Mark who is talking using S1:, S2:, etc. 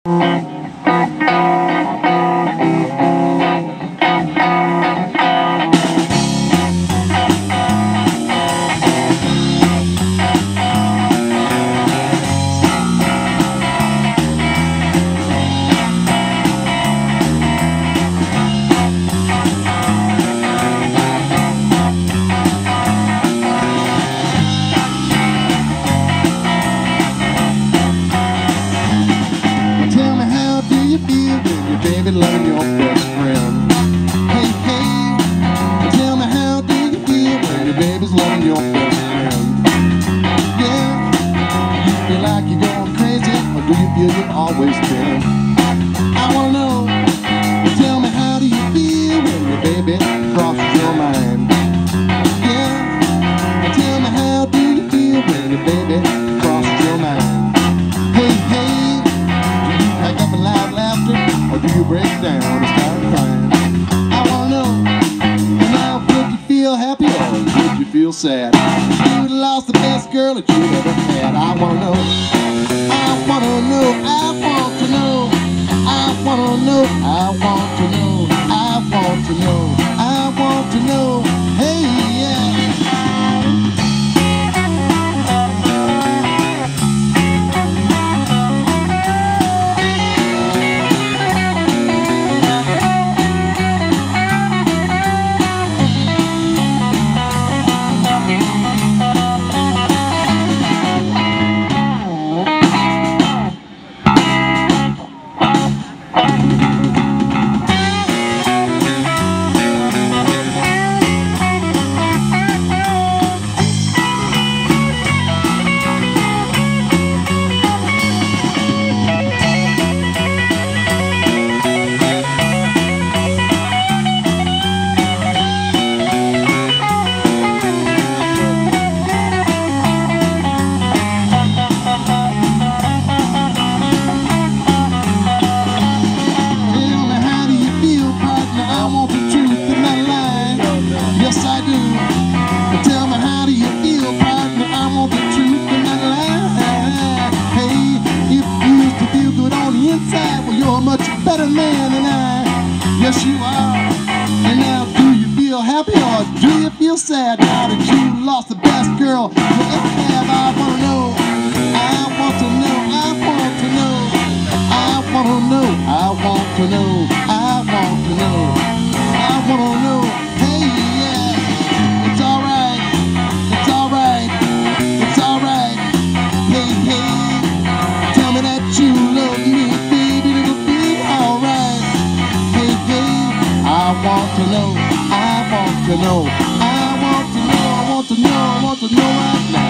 S1: Baby, loving your best friend. Hey, hey, tell me how do you feel when your baby's loving your best friend? Yeah, do you feel like you're going crazy, or do you feel you've always been? I wanna know, tell me how do you feel when your baby crosses your mind? Yeah, tell me how do you feel when your baby crosses your mind? Hey, hey, do you pack up a loud laughter, or do you break down and start crying? I wanna know, now would you feel happy or would you feel sad? You'd lost the best girl that you've ever had. I wanna know, I wanna know, I want to know, I wanna know, I want to know, I want to know, I want to know, hey yeah. You're a much better man than I. Yes, you are. And now, do you feel happy or do you feel sad now that you lost the best girl you ever have? I wanna know. I want to know. I want to know. I wanna know. I want to know. I want to know. I wanna know. Hey, yeah. It's alright. It's alright. It's alright. Hey, hey. Tell me that you love me. I want to know, I want to know, I want to know, I want to know, I want to know right now.